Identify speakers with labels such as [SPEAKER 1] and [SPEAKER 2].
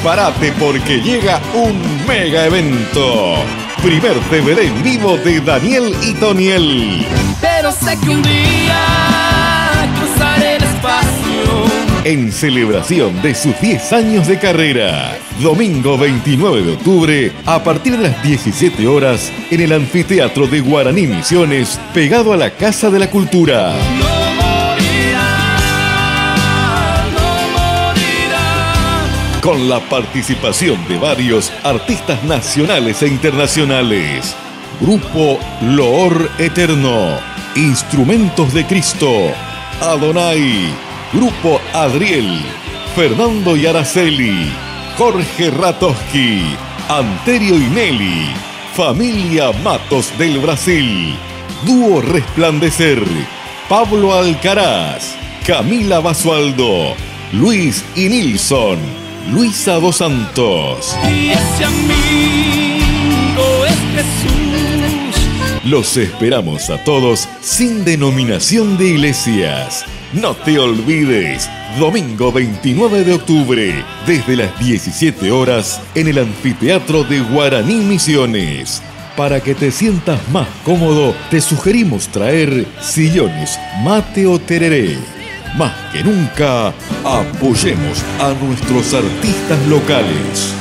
[SPEAKER 1] Prepárate porque llega un mega evento. Primer DVD en vivo de Daniel y Toniel.
[SPEAKER 2] Pero sé que un día cruzaré el espacio.
[SPEAKER 1] En celebración de sus 10 años de carrera. Domingo 29 de octubre, a partir de las 17 horas, en el Anfiteatro de Guaraní Misiones, pegado a la Casa de la Cultura. Con la participación de varios artistas nacionales e internacionales. Grupo Loor Eterno, Instrumentos de Cristo, Adonai, Grupo Adriel, Fernando y Araceli, Jorge Ratowski, Anterio y Nelly, Familia Matos del Brasil, Dúo Resplandecer, Pablo Alcaraz, Camila Basualdo, Luis y Nilsson, Luisa dos Santos.
[SPEAKER 2] Y ese amigo es Jesús.
[SPEAKER 1] Los esperamos a todos sin denominación de iglesias. No te olvides, domingo 29 de octubre, desde las 17 horas, en el Anfiteatro de Guaraní Misiones. Para que te sientas más cómodo, te sugerimos traer sillones, mate o tereré. Más que nunca, apoyemos a nuestros artistas locales.